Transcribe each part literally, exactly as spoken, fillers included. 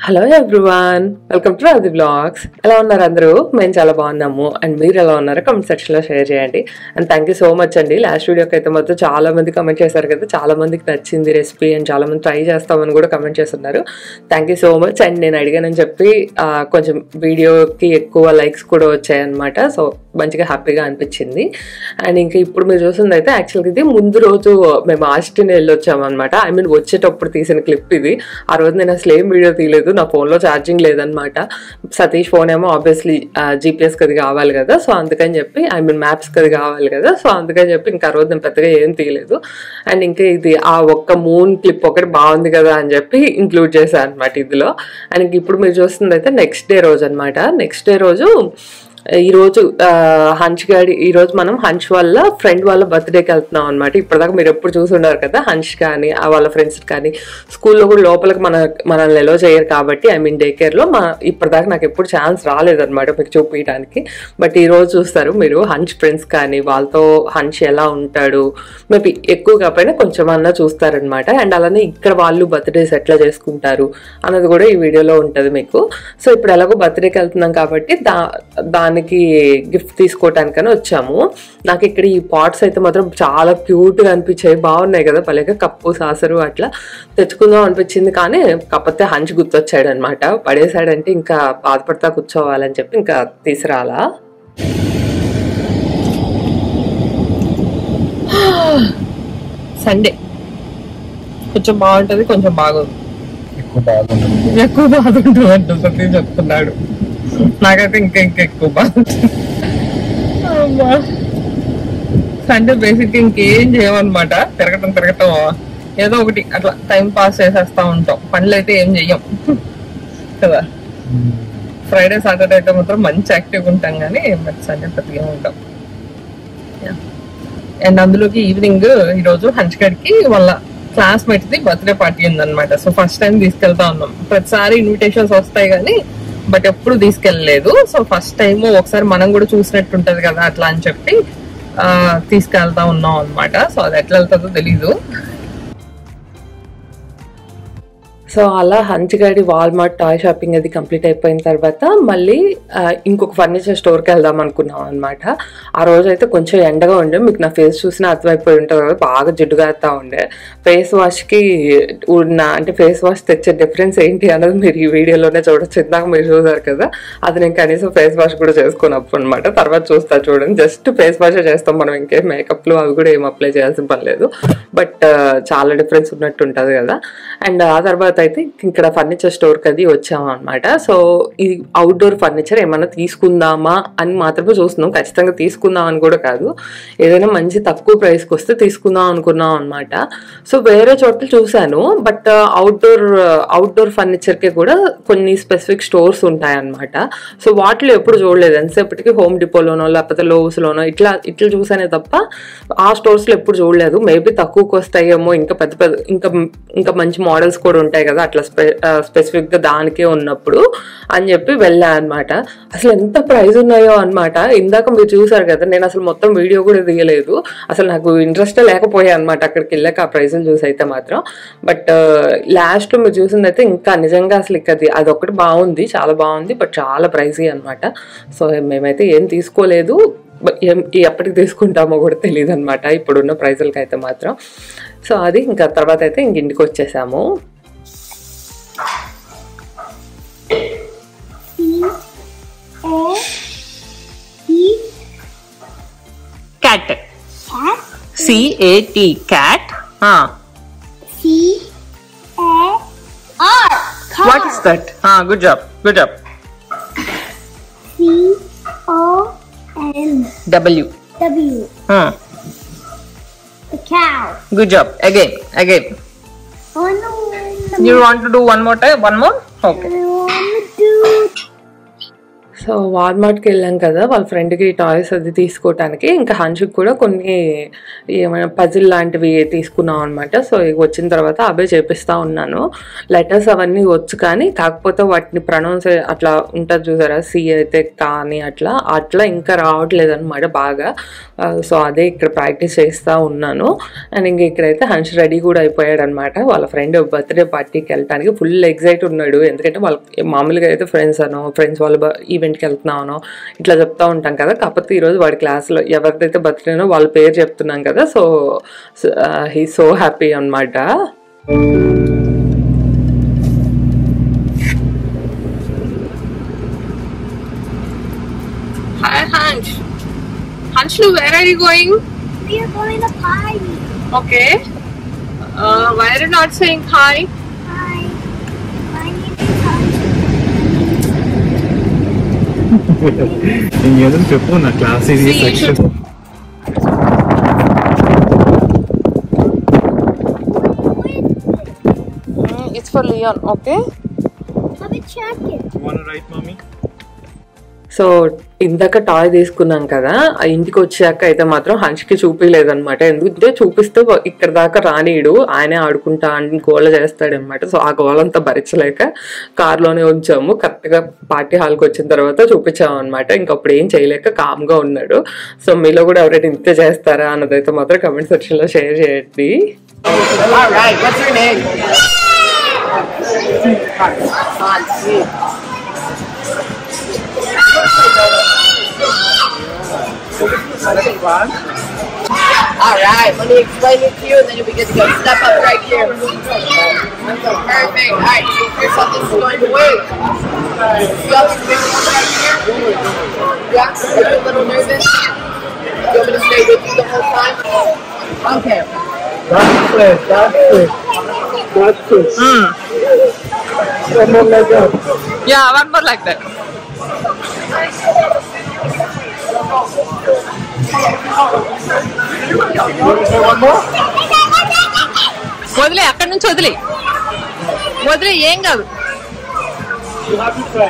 Hello everyone, welcome to Radhi vlogs. ఎలా ఉన్నారు అందరూ? మేము చాలా బాగున్నాము. అండ్ మీరు ఎలా ఉన్నారో కమెంట్ సెక్షన్లో షేర్ చేయండి. And thank you so much అండి. లాస్ట్ వీడియోకి అయితే మొత్తం చాలా మంది కమెంట్ చేశారు కదా, చాలా మందికి నచ్చింది రెసిపీ అండ్ చాలా మంది ట్రై చేస్తామని కూడా కమెంట్ చేస్తున్నారు. Thank you so much. And నేను అడిగానని చెప్పి కొంచెం వీడియోకి ఎక్కువ లైక్స్ కూడా వచ్చాయన్నమాట. సో మంచిగా హ్యాపీగా అనిపించింది. అండ్ ఇంకా ఇప్పుడు మీరు చూస్తుంది అయితే యాక్చువల్గా ఇది ముందు రోజు మేము ఆస్టిన్ వెళ్ళి వచ్చామన్నమాట. ఐ మీన్ వచ్చేటప్పుడు తీసిన క్లిప్ ఇది. ఆ రోజు నేను అసలు ఏం వీడియో తీయలేదు, నా ఫోన్లో ఛార్జింగ్ లేదనమాట. సతీష్ ఫోన్ ఏమో ఆబ్వియస్లీ జీపీఎస్కి అది కావాలి కదా, సో అందుకని చెప్పి ఐ మీన్ మ్యాప్స్కి అది కావాలి కదా, సో అందుకని చెప్పి ఇంకా ఆ రోజు నేను పెద్దగా ఏం తీయలేదు. అండ్ ఇంకా ఇది ఆ ఒక్క మూన్ క్లిప్ ఒకటి బాగుంది కదా అని చెప్పి ఇంక్లూడ్ చేశాను అనమాట ఇందులో. అండ్ ఇప్పుడు మీరు చూస్తుంది అయితే నెక్స్ట్ డే రోజు అనమాట. నెక్స్ట్ డే రోజు ఈరోజు హంచ్ గాడి ఈరోజు మనం హంచ్ వాళ్ళ ఫ్రెండ్ వాళ్ళ బర్త్డేకి వెళ్తున్నాం అనమాట. ఇప్పటిదాకా మీరు ఎప్పుడు చూసి ఉన్నారు కదా, హంచ్ కానీ వాళ్ళ ఫ్రెండ్స్ కానీ స్కూల్లో కూడా లోపలికి మన మనల్ని ఎలో చేయరు కాబట్టి, ఐ మీన్ డే కేర్లో మా ఇప్పటిదాకా నాకు ఎప్పుడు ఛాన్స్ రాలేదన్నమాట మీకు చూపించడానికి. బట్ ఈరోజు చూస్తారు మీరు హంచ్ ఫ్రెండ్స్ కానీ వాళ్ళతో హంచ్ ఎలా ఉంటాడు, మేబీ ఎక్కువ కాకపోయినా కొంచెం అన్నా చూస్తారనమాట. అండ్ అలానే ఇక్కడ వాళ్ళు బర్త్డేస్ ఎట్లా చేసుకుంటారు అన్నది కూడా ఈ వీడియోలో ఉంటుంది మీకు. సో ఇప్పుడు ఎలాగో బర్త్డేకి వెళ్తున్నాం కాబట్టి దా దాని గిఫ్ట్ తీసుకోవటానికని వచ్చాము. నాకు ఇక్కడ ఈ పాట్స్ అయితే మాత్రం చాలా క్యూట్ గా అనిపించాయి, బాగున్నాయి కదా, పలేక కప్పు సాసరు అట్లా తెచ్చుకుందాం అనిపించింది. కానీ కాకపోతే హంచ్ గుర్తొచ్చాడు అనమాట. పడేసాడంటే ఇంకా బాధపడతా కూర్చోవాలని చెప్పి ఇంకా తీసుకురాలా. సండే కొంచెం బాగుంటది, కొంచెం బాగోదు, ఎక్కువ బాగుంటుంది అంట సతీ చెప్తున్నాడు. నాకైతే ఇంకా ఇంకా ఎక్కువ బాగా సండే బేసిక్ ఇంకేం చేయమన్నమాట. తిరగటం తిరగటం ఏదో ఒకటి అట్లా టైం పాస్ చేసేస్తా ఉంటాం, పనులు అయితే ఏం చెయ్యం కదా. ఫ్రైడే సాటర్డే అయితే మాత్రం మంచి యాక్టివ్గా ఉంటాం, కానీ సండే పెద్దగా ఉంటాం. అండ్ అందులోకి ఈవినింగ్ ఈరోజు హంచ్ గడికి వాళ్ళ క్లాస్మేట్ ది బర్త్డే పార్టీ ఉందన్నమాట. సో ఫస్ట్ టైం తీసుకెళ్తా ఉన్నాం. ప్రతిసారి ఇన్విటేషన్స్ వస్తాయి కానీ బట్ ఎప్పుడు తీసుకెళ్ళలేదు. సో ఫస్ట్ టైం ఒకసారి మనం కూడా చూసినట్టు ఉంటది కదా అట్లా అని చెప్పి ఆ తీసుకెళ్తా ఉన్నాం అనమాట. సో అది ఎట్లా వెళ్తుందో తెలీదు. సో అలా హంచ్ గాడి వాల్మార్ట్ టాయ్ షాపింగ్ అది కంప్లీట్ అయిపోయిన తర్వాత మళ్ళీ ఇంకొక ఫర్నిచర్ స్టోర్కి వెళ్దాం అనుకున్నాం అనమాట. ఆ రోజు అయితే కొంచెం ఎండగా ఉండే, మీకు నా ఫేస్ చూసినా అర్థమైపోయి ఉంటుంది కదా, బాగా జిడ్డుగా అవుతా ఉండే. ఫేస్ వాష్కి ఉన్న అంటే ఫేస్ వాష్ తెచ్చే డిఫరెన్స్ ఏంటి అన్నది మీరు ఈ వీడియోలోనే చూడొచ్చు. ఇందాక మీరు చూసారు కదా, అది నేను కనీసం ఫేస్ వాష్ కూడా చేసుకున్నప్పుడు అనమాట. తర్వాత చూస్తా చూడండి, జస్ట్ ఫేస్ వాషే చేస్తాం మనం, ఇంకేం మేకప్లు అవి కూడా ఏం అప్లై చేయాల్సిన పని లేదు. బట్ చాలా డిఫరెన్స్ ఉన్నట్టు ఉంటుంది కదా. అండ్ ఆ తర్వాత అయితే ఇక్కడ ఫర్నిచర్ స్టోర్కి అది వచ్చాము అనమాట. సో ఈ అవుట్డోర్ ఫర్నిచర్ ఏమన్నా తీసుకుందామా అని మాత్రమే చూస్తున్నాం, ఖచ్చితంగా తీసుకుందాం అని కూడా కాదు. ఏదైనా మంచి తక్కువ ప్రైస్కి వస్తే తీసుకుందాం అనుకున్నాం అనమాట. సో వేరే చోట్ల చూశాను, బట్ అవుట్డోర్ అవుట్డోర్ ఫర్నిచర్కి కూడా కొన్ని స్పెసిఫిక్ స్టోర్స్ ఉంటాయన్నమాట. సో వాటిలో ఎప్పుడు చూడలేదు, ఎంతసేపటికి హోమ్ డిపోలోనో లేకపోతే లోస్లోనో ఇట్లా ఇట్లా చూసానే తప్ప ఆ స్టోర్స్లో ఎప్పుడు చూడలేదు. మేబీ తక్కువకి వస్తాయేమో, ఇంకా పెద్ద పెద్ద ఇంకా ఇంకా మంచి మోడల్స్ కూడా ఉంటాయి కదా అట్లా స్పె స్పెసిఫిక్ గా దానికే ఉన్నప్పుడు అని చెప్పి వెళ్ళా అనమాట. అసలు ఎంత ప్రైస్ ఉన్నాయో అనమాట. ఇందాక మీరు చూసారు కదా, నేను అసలు మొత్తం వీడియో కూడా తీయలేదు, అసలు నాకు ఇంట్రెస్టే లేకపోయా అనమాట అక్కడికి వెళ్ళాక ఆ ప్రైజులు చూసి అయితే మాత్రం. బట్ లాస్ట్ మీరు చూసింది అయితే ఇంకా నిజంగా అసలు ఇక అది అదొకటి బాగుంది, చాలా బాగుంది, బట్ చాలా ప్రైజీ అనమాట. సో మేమైతే ఏం తీసుకోలేదు, ఏం ఎప్పటికి తీసుకుంటామో కూడా తెలియదు అనమాట ఇప్పుడున్న ప్రైజులకి అయితే మాత్రం. సో అది ఇంకా తర్వాత అయితే ఇంక ఇంటికి వచ్చేసాము. Cat. Cat. C A T. Cat. Ah. C A R. Car. What is that? Ah, good job. Good job. C O N. W. W. Hmm. The cow. Good job. Again. Again. Oh no. You want to do one more time? One more? Okay. I want to do. So వాల్మార్ట్కి వెళ్ళాం కదా వాళ్ళ ఫ్రెండ్కి toys అది తీసుకోవటానికి. ఇంకా హన్షుకి కూడా కొన్ని ఏమైనా పజిల్ లాంటివి తీసుకున్నాం అనమాట. సో ఇక వచ్చిన తర్వాత అవే చేపిస్తూ ఉన్నాను. లెటర్స్ అవన్నీ వచ్చు కానీ కాకపోతే వాటిని ప్రొనౌన్స్ అట్లా ఉంటుంది చూసారా, సి అయితే కానీ అట్లా అట్లా ఇంకా రావట్లేదు అనమాట బాగా. సో అదే ఇక్కడ ప్రాక్టీస్ చేస్తూ ఉన్నాను. అండ్ ఇంక ఇక్కడైతే హన్ష్ రెడీ కూడా అయిపోయాడు అనమాట. వాళ్ళ ఫ్రెండ్ బర్త్డే పార్టీకి వెళ్ళడానికి ఫుల్ ఎగ్జైట్ ఉన్నాడు. ఎందుకంటే వాళ్ళ మామూలుగా అయితే ఫ్రెండ్స్ అనో ఫ్రెండ్స్ వాళ్ళ ఈవెంట్కి వెళ్తున్నామనో ఇట్లా చెప్తా ఉంటాం కదా. కాకపోతే ఈరోజు వాడి క్లాస్లో ఎవరిదైతే బర్త్డేనో వాళ్ళ పేరు చెప్తున్నాం కదా. సో హీ సో హ్యాపీ అనమాట. Hi Hansh. Hansh, where are you going? We are going to party. Okay. Uh, why are you not saying hi? Hi. My name is Hansh. ఇంకేదో చెప్పు నా క్లాస్ ఇది See, you section should- Mm, it's for Leon, okay? Let me check it. wanna write mommy so ఇందాక toy తీసుకున్నాం కదా, ఆ ఇంటికి వచ్చాక అయితే మాత్రం హన్ష్కి చూపించలేదనమాట. ఎందుకంటే చూపిస్తే ఇక్కడ దాకా రానీడు, ఆయనే ఆడుకుంటా అని గోల చేస్తాడనమాట. సో ఆ గోలంతా భరించలేక కార్లోనే ఉంచాము. కరెక్ట్గా పార్టీ హాల్కి వచ్చిన తర్వాత చూపించాము అనమాట. ఇంకప్పుడు ఏం చేయలేక కామ్గా ఉన్నాడు. సో మీలో కూడా ఎవరైనా ఇంతే చేస్తారా అన్నదైతే మాత్రం కమెంట్ సెక్షన్లో షేర్ చేయండి. All right, what's your name? All right, let me explain it to you and then you'll be good to go. Step up right here. Perfect. All right, make sure something's going to wait. You all can make it right here. Yeah, are you a little nervous? You want me to stay with you the whole time? Okay. that's it that's it that's it Mm. one more like that Yeah, one more like that. one more వదిలే, అక్కడి నుంచి వదిలే వదిలే, ఏం కాదు. you have to try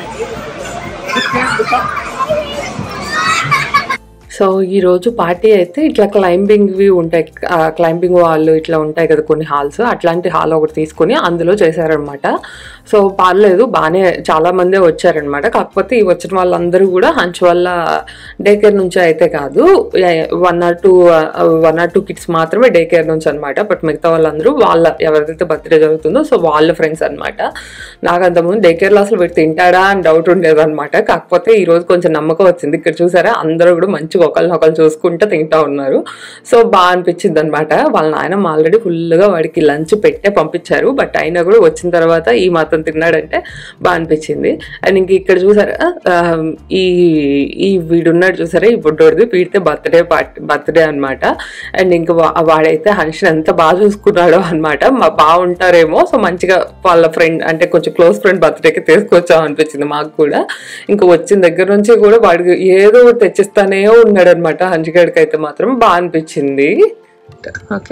so ఈరోజు party అయితే ఇట్లా క్లైంబింగ్వి ఉంటాయి, క్లైంబింగ్ వాళ్ళు ఇట్లా ఉంటాయి కదా కొన్ని హాల్స్, అట్లాంటి హాల్ ఒకటి తీసుకొని అందులో చేశారనమాట. సో పర్లేదు, బాగానే చాలా మందే వచ్చారనమాట. కాకపోతే ఈ వచ్చిన వాళ్ళందరూ కూడా హంచ్ వల్ల డే కేర్ నుంచి అయితే కాదు, one or two one or two kids మాత్రమే డే కేర్ నుంచి అనమాట. బట్ మిగతా వాళ్ళందరూ వాళ్ళ ఎవరిదైతే బర్త్డే జరుగుతుందో సో వాళ్ళ ఫ్రెండ్స్ అనమాట. నాకు అంతకుముందు డే కేర్లో అసలు వీడు తింటాడా అని డౌట్ ఉండేదన్నమాట. కాకపోతే ఈరోజు కొంచెం నమ్మకం వచ్చింది. ఇక్కడ చూసారా అందరూ కూడా మంచిగా ఒకళ్ళని ఒకళ్ళు చూసుకుంటూ తింటా ఉన్నారు. సో బాగా అనిపించింది అనమాట. వాళ్ళ నాయనమ్మ ఆల్రెడీ ఫుల్గా వాడికి లంచ్ పెట్టే పంపించారు. బట్ అయినా కూడా వచ్చిన తర్వాత ఈ మాత్రం తిన్నాడంటే బాగా అనిపించింది. అండ్ ఇంక ఇక్కడ చూసారా ఈ ఈ వీడున్నాడు చూసారా, ఈ బుడ్డోడిది, వీడితే బర్త్డే పార్టీ బర్త్డే అనమాట. అండ్ ఇంకా వాడైతే హన్షన్ ఎంత బాగా చూసుకున్నాడో అనమాట. మా బాగుంటారేమో, సో మంచిగా వాళ్ళ ఫ్రెండ్ అంటే కొంచెం క్లోజ్ ఫ్రెండ్ బర్త్డేకి తీసుకొచ్చాం అనిపించింది మాకు కూడా. ఇంకా వచ్చిన దగ్గర నుంచి కూడా వాడికి ఏదో తెచ్చిస్తానే ఉన్నాడు అనమాట. హంచిగాడికి అయితే మాత్రం బాగా అనిపించింది. Okay,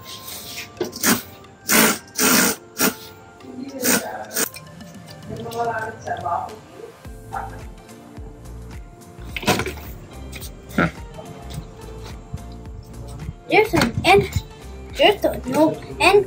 There's an end. There's a no end.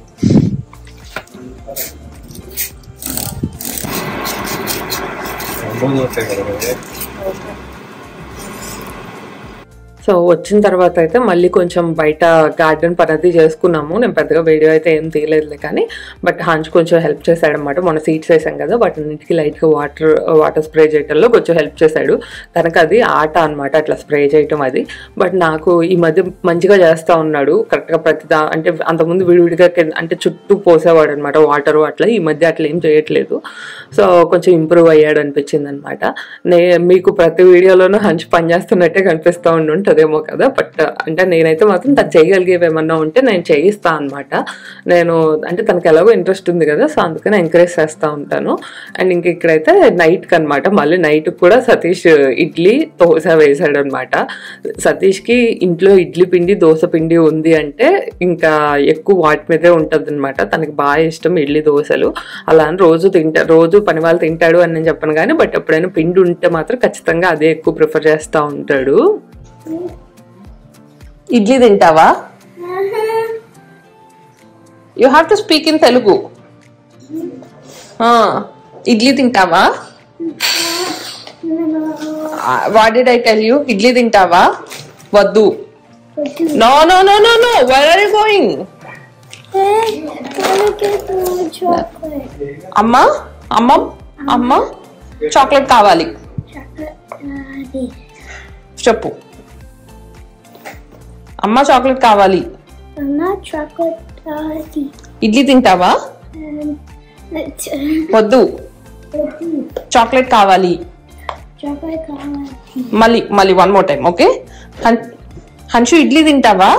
So వచ్చిన తర్వాత అయితే మళ్ళీ కొంచెం బయట గార్డెన్ పనది చేసుకున్నాము. నేను పెద్దగా వీడియో అయితే ఏం తీయలేదులే కానీ, బట్ హంచ్ కొంచెం హెల్ప్ చేశాడనమాట. మొన్న సీడ్స్ వేసాం కదా, వాటిన్నింటికి లైట్గా వాటర్ వాటర్ స్ప్రే చేయడంలో కొంచెం హెల్ప్ చేశాడు. తనకు అది ఆట అనమాట అట్లా స్ప్రే చేయటం అది. బట్ నాకు ఈ మధ్య మంచిగా చేస్తూ ఉన్నాడు కరెక్ట్గా ప్రతిదా. అంటే అంతకుముందు విడివిడిగా అంటే చుట్టూ పోసేవాడు అనమాట వాటరు అట్లా. ఈ మధ్య అట్లా ఏం చేయట్లేదు. సో కొంచెం ఇంప్రూవ్ అయ్యాడు అనిపించింది అనమాట. నే మీకు ప్రతి వీడియోలోనూ హంచ్ పని చేస్తున్నట్టే కనిపిస్తూ ఉండుంటుంది కాదేమో కదా, బట్ అంటే నేనైతే మాత్రం తను చేయగలిగేవి ఏమన్నా ఉంటే నేను చేయిస్తా అనమాట. నేను అంటే తనకి ఎలాగో ఇంట్రెస్ట్ ఉంది కదా, సో అందుకని ఎంకరేజ్ చేస్తూ ఉంటాను. అండ్ ఇంక ఇక్కడైతే నైట్కి అనమాట, మళ్ళీ నైట్కి కూడా సతీష్ ఇడ్లీ దోశ వేసాడు అనమాట. సతీష్కి ఇంట్లో ఇడ్లీ పిండి దోశ పిండి ఉంది అంటే ఇంకా ఎక్కువ వాటి మీదే ఉంటుంది అనమాట. తనకి బాగా ఇష్టం ఇడ్లీ దోశలు. అలా అని రోజు తింటా రోజు పని వాళ్ళు తింటాడు అని నేను చెప్పను కానీ, బట్ ఎప్పుడైనా పిండి ఉంటే మాత్రం ఖచ్చితంగా అదే ఎక్కువ ప్రిఫర్ చేస్తూ ఉంటాడు. ఇడ్లీ తింటావా? You have to speak in Telugu. Idli తింటావా? What did I tell you? Idli తింటావా? వద్దు. No no no no no where are you going? అమ్మా అమ్మ అమ్మ చాక్లెట్ కావాలి చెప్పు. అమ్మ చాక్లెట్ కావాలి. ఇడ్లీ తింటావా? వద్దు. చాక్లెట్ కావాలి. మళ్ళీ మళ్ళీ one more time. Okay Hanshu idli తింటావా?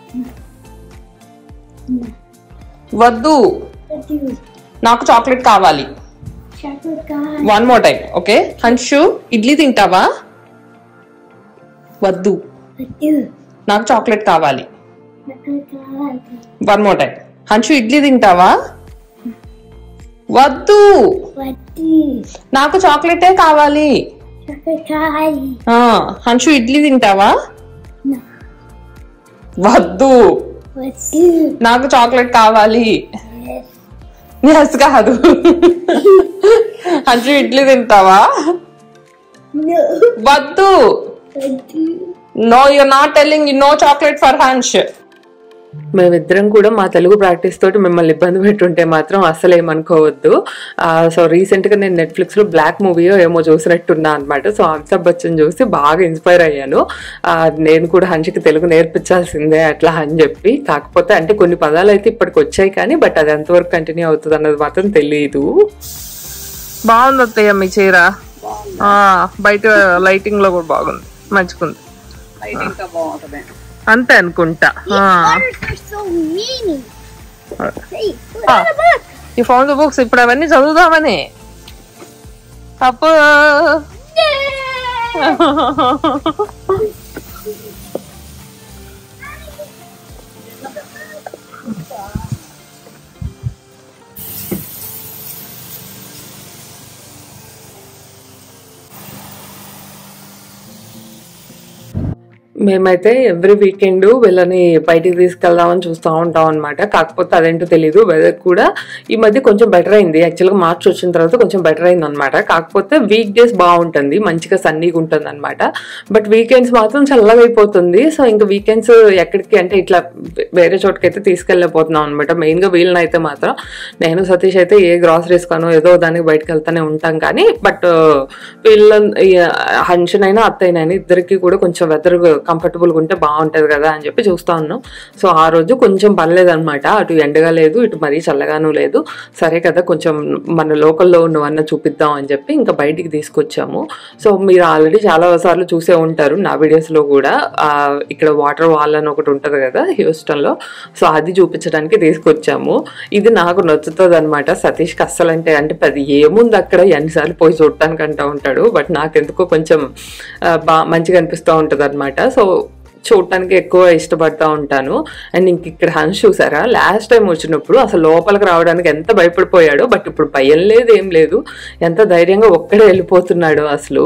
వద్దు. నాకు చాక్లెట్ కావాలి. One more time. Okay Hanshu idli తింటావా? వద్దు. నాకు చాక్లెట్ కావాలి. One more time. Hanshu idli తింటావా? వద్దు. నాకు చాక్లెటే కావాలి. హన్షు ఇడ్లీ తింటావా? వద్దు. నాకు చాక్లెట్ కావాలి. ఎస్ కాదు. హన్షు ఇడ్లీ తింటావా? వద్దు. No you are not telling you no chocolate for Hansh. మేమిద్దరం కూడా మా తెలుగు ప్రాక్టీస్ తోటి మిమ్మల్ని ఇబ్బంది పెట్టుంటే మాత్రం అస్సలు ఏమనుకోవద్దు. సో రీసెంట్ గా నేను నెట్ఫ్లిక్స్ లో బ్లాక్ మూవీయో ఏమో చూసినట్టున్నా అనమాట. సో అమితాబ్ బచ్చన్ చూసి బాగా ఇన్స్పైర్ అయ్యాను. నేను కూడా హన్షికి తెలుగు నేర్పించాల్సిందే అట్లా అని చెప్పి. కాకపోతే అంటే కొన్ని పదాలు అయితే ఇప్పటికి వచ్చాయి కానీ, బట్ అది ఎంతవరకు కంటిన్యూ అవుతుంది అన్నది మాత్రం తెలియదు. బాగుంది అత్తయ్య మీ చీర. బయట లైటింగ్ లో కూడా బాగుంది, మంచిగుంది. అంతే అనుకుంటా. ఈ ఫౌండ్ ద బుక్స్ ఇప్పుడు అవన్నీ చదువుదామని. అప్పు మేమైతే ఎవ్రీ వీకెండ్ వీళ్ళని బయటికి తీసుకెళ్దామని చూస్తూ ఉంటాం అనమాట. కాకపోతే అదేంటో తెలీదు, వెదర్ కూడా ఈ మధ్య కొంచెం బెటర్ అయింది. యాక్చువల్గా మార్చ్ వచ్చిన తర్వాత కొంచెం బెటర్ అయింది అనమాట. కాకపోతే వీక్ డేస్ బాగుంటుంది, మంచిగా సన్నీగా ఉంటుంది అనమాట. బట్ వీకెండ్స్ మాత్రం చల్లగా అయిపోతుంది. సో ఇంకా వీకెండ్స్ ఎక్కడికి అంటే ఇట్లా వేరే చోటుకైతే తీసుకెళ్ళిపోతున్నాం అనమాట. మెయిన్గా వీళ్ళని అయితే మాత్రం నేను సతీష్ అయితే ఏ గ్రాసరీస్ కానో ఏదో దానికి బయటకు వెళ్తానే ఉంటాం కానీ, బట్ వీళ్ళ హన్షనైనా అత్తయ్యనైనా ఇద్దరికి కూడా కొంచెం వెదర్ కంఫర్టబుల్గా ఉంటే బాగుంటుంది కదా అని చెప్పి చూస్తూ ఉన్నాం. సో ఆ రోజు కొంచెం పర్లేదనమాట, అటు ఎండగా లేదు ఇటు మరీ చల్లగాను లేదు. సరే కదా కొంచెం మన లోకల్లో ఉన్నవన్నీ చూపిద్దాం అని చెప్పి ఇంకా బయటికి తీసుకొచ్చాము. సో మీరు ఆల్రెడీ చాలా సార్లు చూసే ఉంటారు నా వీడియోస్లో కూడా. ఇక్కడ వాటర్ వాల్ అని ఒకటి ఉంటుంది కదా హ్యూస్టన్లో, సో అది చూపించడానికి తీసుకొచ్చాము. ఇది నాకు నచ్చుతుంది అనమాట. సతీష్కి అస్సలు అంటే అంటే పది ఏముంది అక్కడ ఎన్నిసార్లు పోయి చూడటానికి అంటూ ఉంటాడు. బట్ నాకెందుకో కొంచెం బాగా మంచిగా అనిపిస్తూ ఉంటుంది అనమాట. సో చూడటానికి ఎక్కువ ఇష్టపడతా ఉంటాను. అండ్ ఇంక ఇక్కడ హన్స్ చూసారా, లాస్ట్ టైం వచ్చినప్పుడు అసలు లోపలికి రావడానికి ఎంత భయపడిపోయాడో, బట్ ఇప్పుడు భయం లేదు ఏం లేదు, ఎంత ధైర్యంగా ఒక్కడే వెళ్ళిపోతున్నాడు అసలు.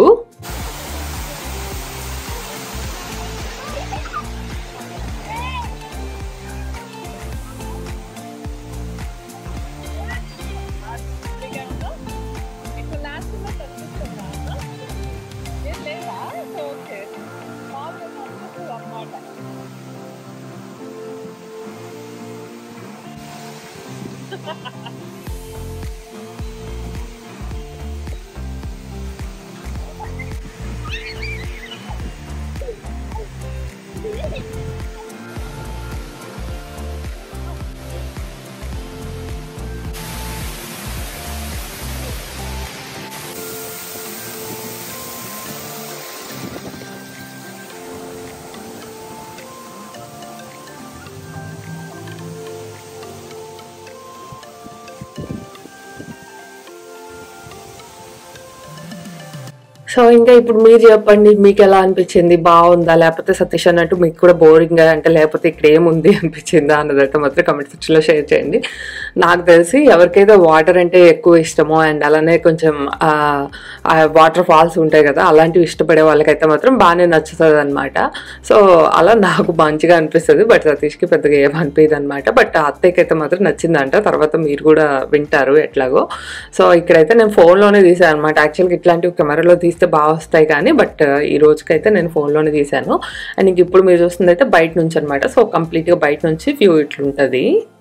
సో ఇంకా ఇప్పుడు మీరు చెప్పండి, మీకు ఎలా అనిపించింది? బాగుందా, లేకపోతే సతీష్ అన్నట్టు మీకు కూడా బోరింగ్ అంటే, లేకపోతే ఇక్కడ ఏముంది అనిపించిందా అన్నదైతే మాత్రం కమెంట్ సెక్షన్ లో షేర్ చేయండి. నాకు తెలిసి ఎవరికైతే వాటర్ అంటే ఎక్కువ ఇష్టమో అండ్ అలానే కొంచెం వాటర్ ఫాల్స్ ఉంటాయి కదా, అలాంటివి ఇష్టపడే వాళ్ళకైతే మాత్రం బాగానే నచ్చుతుంది అనమాట. సో అలా నాకు మంచిగా అనిపిస్తుంది, బట్ సతీష్కి పెద్దగా ఏమనిపించదు అనమాట. బట్ అత్తయ్యకి అయితే మాత్రం నచ్చిందంట, తర్వాత మీరు కూడా వింటారు ఎట్లాగో. సో ఇక్కడైతే నేను ఫోన్లోనే తీసాను అనమాట. యాక్చువల్గా ఇట్లాంటివి కెమెరాలో తీస్తే బాగా వస్తాయి కానీ, బట్ ఈ రోజుకైతే నేను ఫోన్లోనే తీసాను. అండ్ ఇంక ఇప్పుడు మీరు చూస్తుంది అయితే బయట నుంచి అనమాట. సో కంప్లీట్గా బయట నుంచి వ్యూ ఇట్లుంటుంది.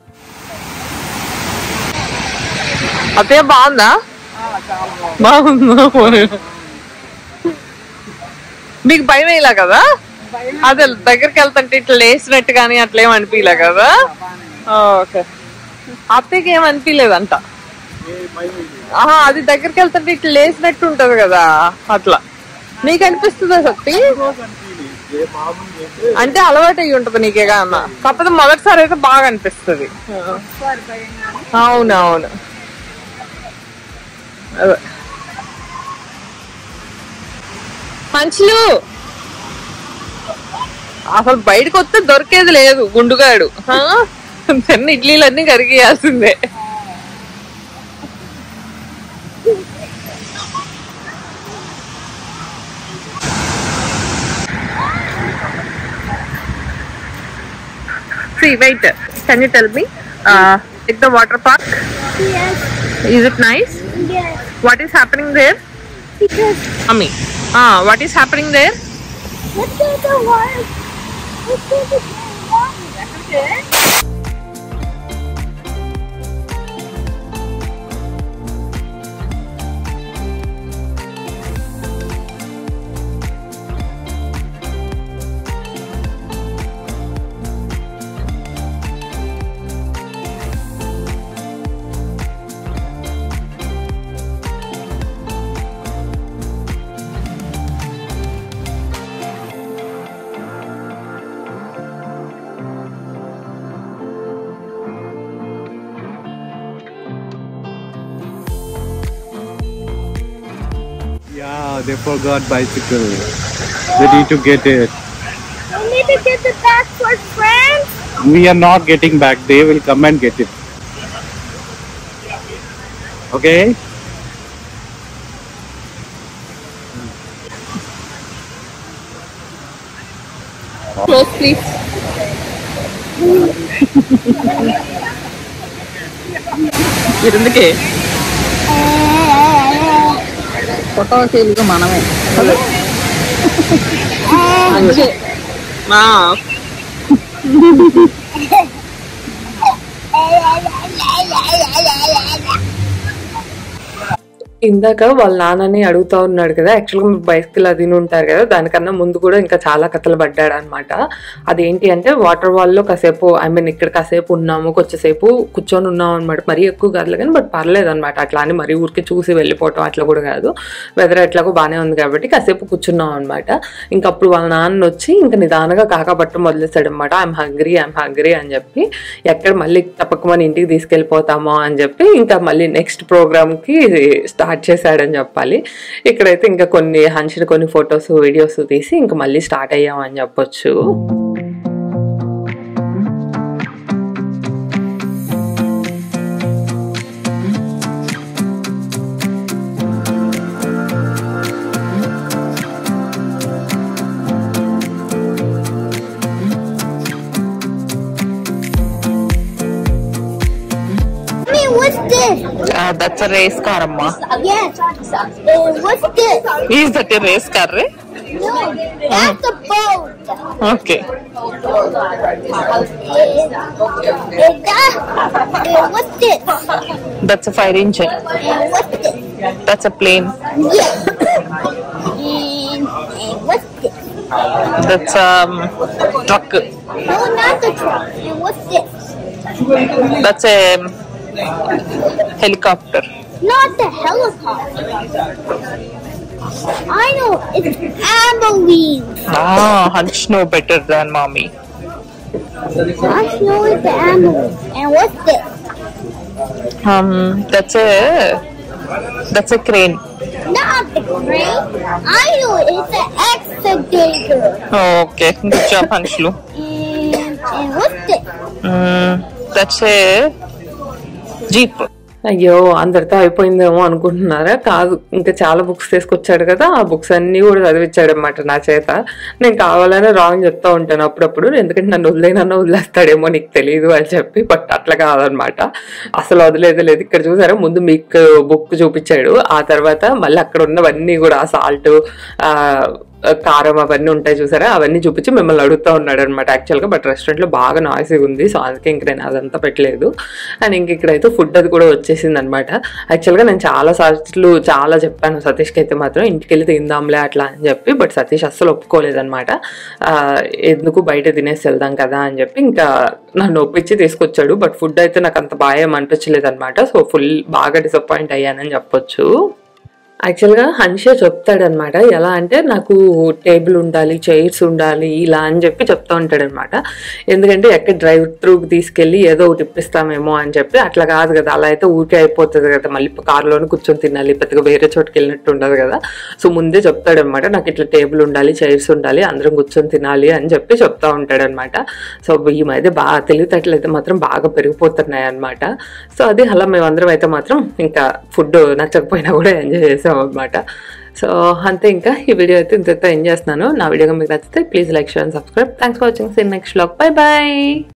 అదే బాగుందా? బాగుందా? మీకు భయం వేయలా కదా? అదే దగ్గరికి వెళ్తుంటే ఇట్లా లేసినట్టు కానీ అట్లేం అనిపించలే కదా? ఓకే. అత్తయ్యకి ఏం అనిపించలేదంట. ఆహా, అది దగ్గరికి వెళ్తుంటే ఇట్లా లేసినట్టు ఉంటది కదా, అట్లా నీకు అనిపిస్తుందా సత్తి? అంటే అలవాటు అయ్యి ఉంటది నీకేగా అన్న, కాకపోతే మొదటిసారి అయితే బాగా అనిపిస్తుంది. అవునవును, అదే మంచులు అసలు బయటకు వస్తే దొరికేది లేదు. గుండుగాడు చిన్న ఇడ్లీలన్నీ కరిగేయాల్సిందే. See, wait. Can you tell me? Uh, at the water park? Yes. Is it nice? Yes. What is happening there? Because Mummy. Ah, what is happening there? look at the water. Look at the water. Yeah, they forgot bicycle. They need to get it. We need to get it back for friends. We are not getting back. They will come and get it. Okay? Close, please. ఎందుకే photo Telugu మనమే అందుకే ఇందాక వాళ్ళ నాన్నని అడుగుతా ఉన్నాడు కదా, యాక్చువల్గా మీరు బైసికల్ అది ఉంటారు కదా, దానికన్నా ముందు కూడా ఇంకా చాలా కథలు పడ్డాడు అనమాట. అదేంటి అంటే వాటర్ వాల్లో కాసేపు ఐ మీన్ ఇక్కడ కాసేపు ఉన్నాము, కొంచెంసేపు కూర్చొని ఉన్నాము అనమాట. మరీ ఎక్కువ కాదు కానీ బట్ పర్లేదు అనమాట. అట్లా అని మరీ ఊరికి చూసి వెళ్ళిపోవటం అట్లా కూడా కాదు. వెదర్ ఎట్లాగో బాగానే ఉంది కాబట్టి కాసేపు కూర్చున్నాం అనమాట. ఇంకా అప్పుడు వాళ్ళ నాన్న వచ్చి ఇంకా నిదానంగా కాకపట్టం మొదలేస్తాడు అనమాట. ఐఎమ్ హంగ్రీ ఐఎమ్ హంగ్రీ అని చెప్పి, ఎక్కడ మళ్ళీ తప్పకమని ఇంటికి తీసుకెళ్ళిపోతామో అని చెప్పి ఇంకా మళ్ళీ నెక్స్ట్ ప్రోగ్రామ్కి స్టార్ట్ చేశాడని చెప్పాలి. ఇక్కడైతే ఇంకా కొన్ని హన్షన్ కొన్ని ఫొటోస్ వీడియోస్ తీసి ఇంకా మళ్ళీ స్టార్ట్ అయ్యామని చెప్పొచ్చు. What's this? Uh, that's a race car, Amma. Yes. Uh, what's this? Is that a race car? Right? No, that's a boat. Okay. Uh, is that? Uh, what's this? That's a fire engine. Uh, what's this? That's a plane. Yes. And, and what's this? That's a um, truck. No, not the truck. And what's this? That's a um, helicopter. Not the helicopter. I know, it's ambulance. Ah, Hunch know better than mommy. I know it's the ambulance. And what's this? Um, that's a that's a crane. Not the crane. I know it's an excavator. Okay, good job, Anshulu. And, and what's this? Mm, that's a jeep. అయ్యో అందరితో అయిపోయిందేమో అనుకుంటున్నారా? కాదు, ఇంకా చాలా books తీసుకొచ్చాడు కదా, ఆ books అన్ని కూడా చదివించాడు అనమాట నా చేత. నేను కావాలని రాంగ్ చెప్తా ఉంటాను అప్పుడప్పుడు, ఎందుకంటే నన్ను వదిలేనన్నా వదిలేస్తాడేమో నీకు తెలియదు అని చెప్పి. బట్ అట్లా కాదనమాట, అసలు వదిలేదు లేదు. ఇక్కడ చూసారా, ముందు మీకు బుక్ చూపించాడు, ఆ తర్వాత మళ్ళీ అక్కడ ఉన్నవన్నీ కూడా సాల్ట్, కారం అవన్నీ ఉంటాయి చూసారా, అవన్నీ చూపించి మిమ్మల్ని అడుగుతూ ఉన్నాడు అనమాట యాక్చువల్గా. బట్ రెస్టారెంట్లో బాగా నాయిసీ ఉంది, సో అందుకే ఇంక నేను అదంతా పెట్టలేదు. అండ్ ఇంక ఇక్కడైతే ఫుడ్ అది కూడా వచ్చేసింది అనమాట. యాక్చువల్గా నేను చాలా సార్లు చాలా చెప్పాను సతీష్కి అయితే మాత్రం ఇంటికి వెళ్ళి తిందాంలే అట్లా అని చెప్పి. బట్ సతీష్ అస్సలు ఒప్పుకోలేదనమాట. ఎందుకు బయట తినేసి వెళ్దాం కదా అని చెప్పి ఇంకా నన్ను ఒప్పించి తీసుకొచ్చాడు. బట్ ఫుడ్ అయితే నాకు అంత బాగా ఏం అనిపించలేదు అనమాట. సో ఫుల్ బాగా డిసప్పాయింట్ అయ్యానని చెప్పొచ్చు. యాక్చువల్గా హన్షే చెప్తాడనమాట, ఎలా అంటే నాకు టేబుల్ ఉండాలి, చైర్స్ ఉండాలి ఇలా అని చెప్పి చెప్తా ఉంటాడనమాట. ఎందుకంటే ఎక్కడ డ్రైవ్ త్రూకి తీసుకెళ్ళి ఏదో ఒకటి ఇప్పిస్తామేమో అని చెప్పి. అట్లా కాదు కదా, అలా అయితే ఊరికే అయిపోతుంది కదా, మళ్ళీ కార్లోనే కూర్చొని తినాలి, పెద్దగా వేరే చోటుకి వెళ్ళినట్టు ఉండదు కదా. సో ముందే చెప్తాడనమాట, నాకు ఇట్లా టేబుల్ ఉండాలి, చైర్స్ ఉండాలి, అందరం కూర్చొని తినాలి అని చెప్పి చెప్తా ఉంటాడనమాట. సో ఈ మధ్య బాగా తెలివితేటలు అయితే మాత్రం బాగా పెరిగిపోతున్నాయి అనమాట. సో అది అలా మేమందరం అయితే మాత్రం ఇంకా ఫుడ్ నచ్చకపోయినా కూడా ఎంజాయ్ చేసాం అనమాట. సో అంతే, ఇంకా ఈ వీడియో అయితే ఇంతతో ఎంజాయ్ చేస్తున్నాను. నా వీడియో మీకు నచ్చితే please like, share and subscribe. Thanks for watching. See next vlog. Bye by.